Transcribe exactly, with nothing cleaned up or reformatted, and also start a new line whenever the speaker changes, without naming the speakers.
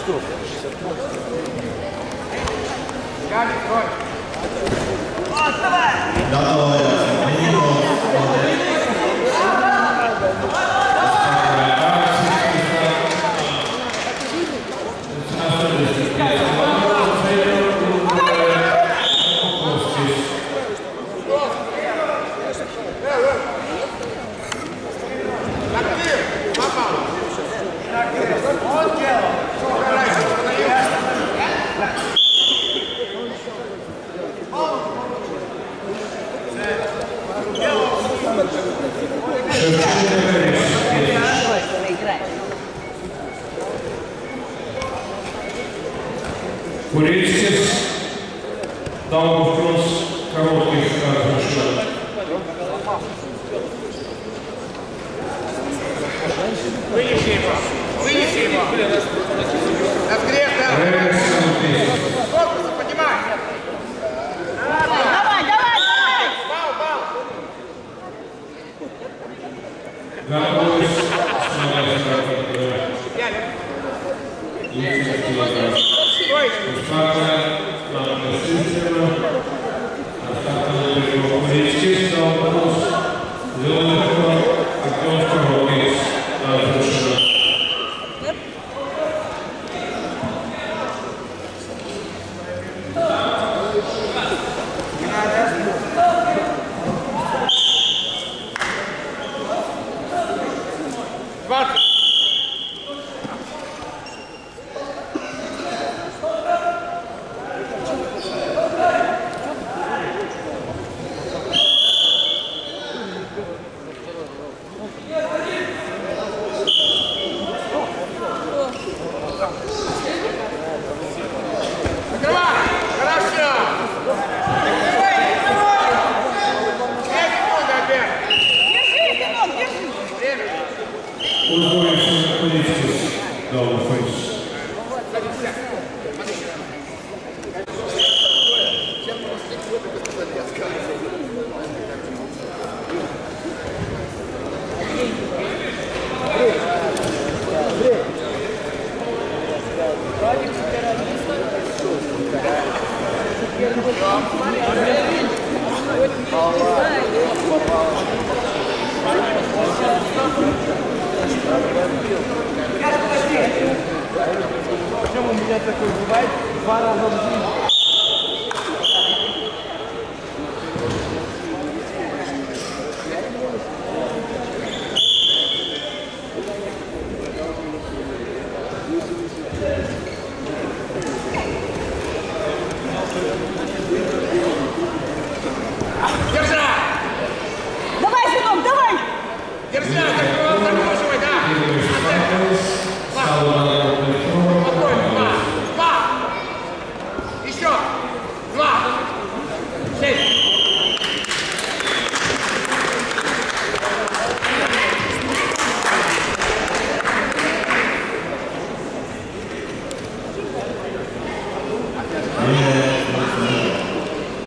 Курильскис дал вопрос коротких размышлений.
Вынеси его! Вынеси его! Разгрев, да! Корпуса, поднимай!
Давай, давай, давай!
Бал, бал!
Готовность Устатная система. Остаточный Курильскис дал вопрос. Зеленый флаг, Артем Короткис разрешено.
двадцать!
Почему у меня такое бывает два раза в жизни?
Thank you.